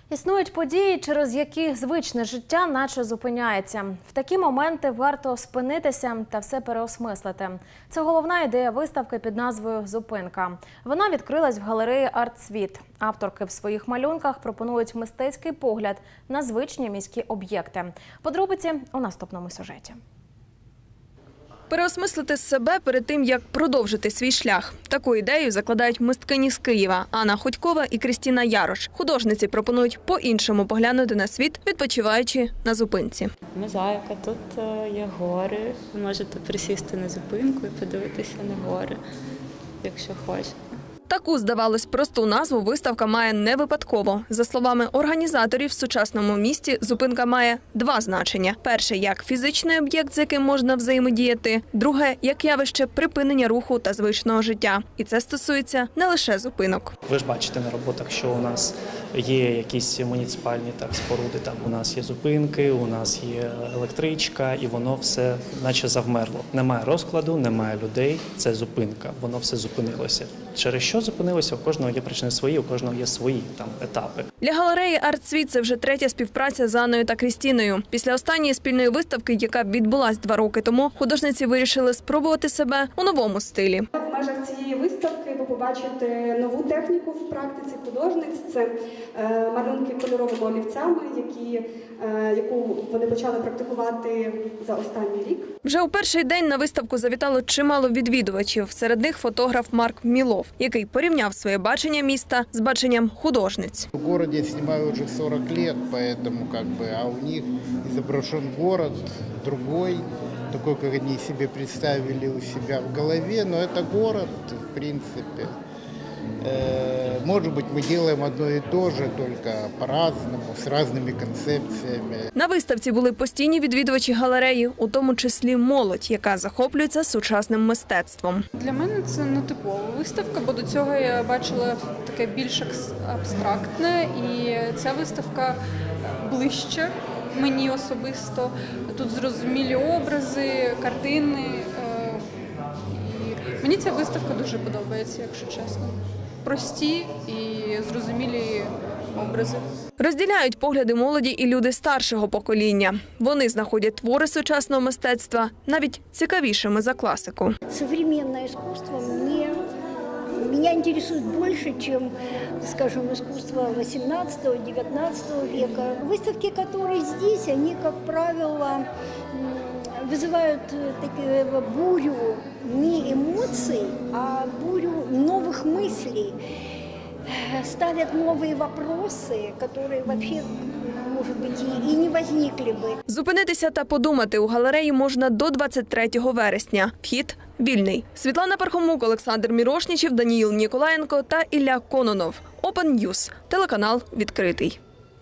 Існують події, через які звичне життя наче зупиняється. В такі моменти варто спинитися та все переосмислити. Це головна ідея виставки під назвою «Зупинка». Вона відкрилась в галереї «Артсвіт». Авторки в своїх малюнках пропонують мистецький погляд на звичні міські об'єкти. Подробиці у наступному сюжеті. Переосмислити себе перед тим, як продовжити свій шлях. Таку ідею закладають мисткині з Києва Анна Ходькова і Крістіна Ярош. Художниці пропонують по-іншому поглянути на світ, відпочиваючи на зупинці. Мозаїка, тут є гори. Ви можете присісти на зупинку і подивитися на гори, якщо хочете. Таку, здавалось, просту назву виставка має не випадково. За словами організаторів, в сучасному місті зупинка має два значення. Перше – як фізичний об'єкт, з яким можна взаємодіяти. Друге – як явище припинення руху та звичного життя. І це стосується не лише зупинок. Ви ж бачите на роботах, що у нас є якісь муніципальні споруди. Там у нас є зупинки, у нас є електричка, і воно все наче завмерло. Немає розкладу, немає людей. Це зупинка. Воно все зупинилося. Через що зупинилося? У кожного є причини свої, у кожного є свої етапи. Для галереї «Артсвіт» це вже третя співпраця з Анною та Крістіною. Після останньої спільної виставки, яка відбулась 2 роки тому, художниці вирішили спробувати себе у новому стилі. В межах цієї виставки ви побачите нову техніку в практиці художниць. Це малюнки кольоровими олівцями, яку вони почали практикувати за останній рік. Вже у перший день на виставку завітало чимало відвідувачів. Серед них фотограф Марк Мілов, який порівняв своє бачення міста з баченням художниць. В місті знімаю вже 40 років, а у них зображений город другой, такой, как они себе представили у себя в голове, но это город, в принципе. Может быть, мы делаем одно и то же, только по-разному, с разными концепциями. На виставці були постійні відвідувачі галереї, у тому числі молодь, яка захоплюється сучасним мистецтвом. Для мене це нетипова виставка, бо до цього я бачила таке більш абстрактне, і ця виставка ближче мені особисто. Тут зрозумілі образи, картини. І мені ця виставка дуже подобається, якщо чесно. Прості і зрозумілі образи. Розділяють погляди молоді і люди старшого покоління. Вони знаходять твори сучасного мистецтва навіть цікавішими за класику. Сучасне мистецтво меня интересует больше, чем, скажем, искусство 18-19 века. Выставки, которые здесь, они, как правило, вызывают бурю не эмоций, а бурю новых мыслей, ставят новые вопросы, которые вообще, может быть, и не возникли бы. Зупинитися та подумати у галереї можна до 23 вересня. Вхід вільний. Світлана Пархомук, Олександр Мірошнічев, Даніїл Ніколаєнко та Ілля Кононов. Open News. Телеканал відкритий.